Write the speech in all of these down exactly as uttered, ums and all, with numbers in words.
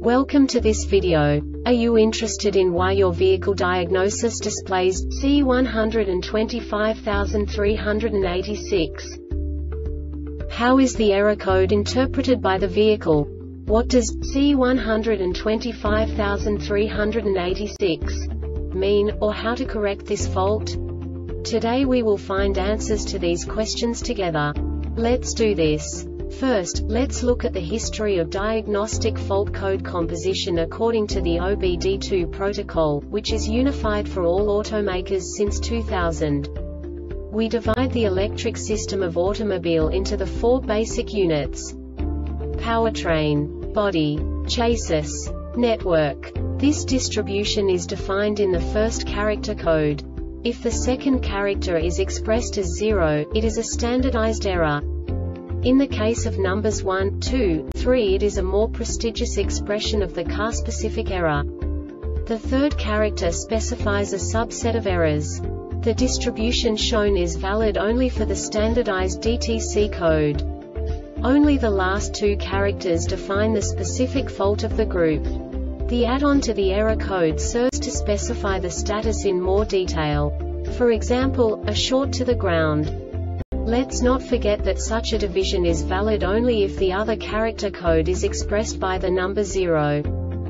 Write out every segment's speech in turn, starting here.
Welcome to this video. Are you interested in why your vehicle diagnosis displays C one hundred twenty-five thousand three hundred eighty-six? How is the error code interpreted by the vehicle? What does C one hundred twenty-five thousand three hundred eighty-six mean, or how to correct this fault? Today we will find answers to these questions together. Let's do this. First, let's look at the history of diagnostic fault code composition according to the O B D two protocol, which is unified for all automakers since two thousand. We divide the electric system of automobile into the four basic units: powertrain, body, chassis, network. This distribution is defined in the first character code. If the second character is expressed as zero, it is a standardized error. In the case of numbers one, two, three, it is a more prestigious expression of the car-specific error. The third character specifies a subset of errors. The distribution shown is valid only for the standardized D T C code. Only the last two characters define the specific fault of the group. The add-on to the error code serves to specify the status in more detail. For example, a short to the ground. Let's not forget that such a division is valid only if the other character code is expressed by the number zero.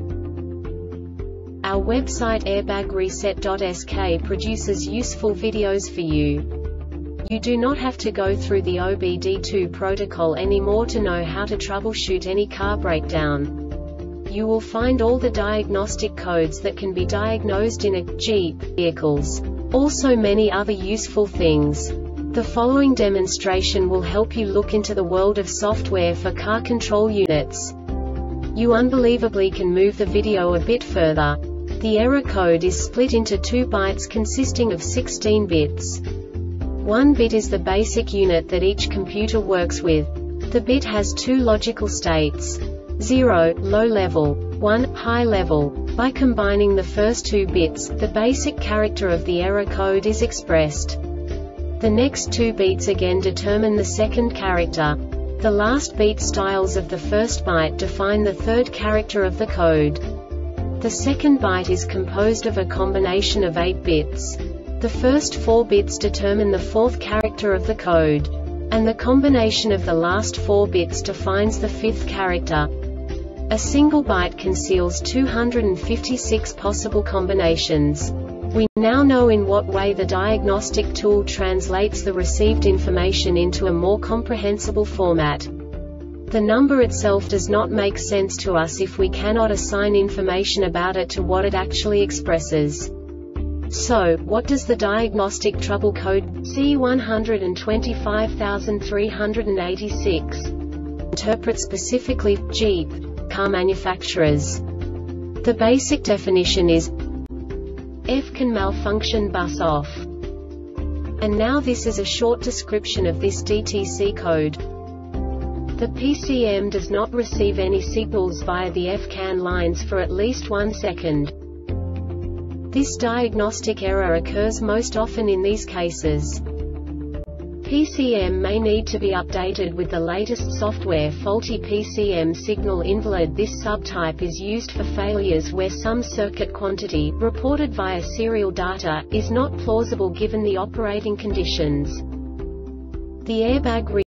Our website airbag reset dot S K produces useful videos for you. You do not have to go through the O B D two protocol anymore to know how to troubleshoot any car breakdown. You will find all the diagnostic codes that can be diagnosed in a Jeep vehicles. Also many other useful things. The following demonstration will help you look into the world of software for car control units. You unbelievably can move the video a bit further. The error code is split into two bytes consisting of sixteen bits. One bit is the basic unit that each computer works with. The bit has two logical states: zero, low level, one, high level. By combining the first two bits, the basic character of the error code is expressed. The next two beats again determine the second character. The last beat styles of the first byte define the third character of the code. The second byte is composed of a combination of eight bits. The first four bits determine the fourth character of the code. And the combination of the last four bits defines the fifth character. A single byte conceals two hundred fifty-six possible combinations. We now know in what way the diagnostic tool translates the received information into a more comprehensible format. The number itself does not make sense to us if we cannot assign information about it to what it actually expresses. So, what does the diagnostic trouble code C one hundred twenty-five thousand three hundred eighty-six interpret specifically for Jeep car manufacturers? The basic definition is F can malfunction bus off. And now this is a short description of this D T C code. The P C M does not receive any signals via the F CAN lines for at least one second. This diagnostic error occurs most often in these cases. P C M may need to be updated with the latest software. Faulty P C M signal invalid. This subtype is used for failures where some circuit quantity, reported via serial data, is not plausible given the operating conditions. The Airbag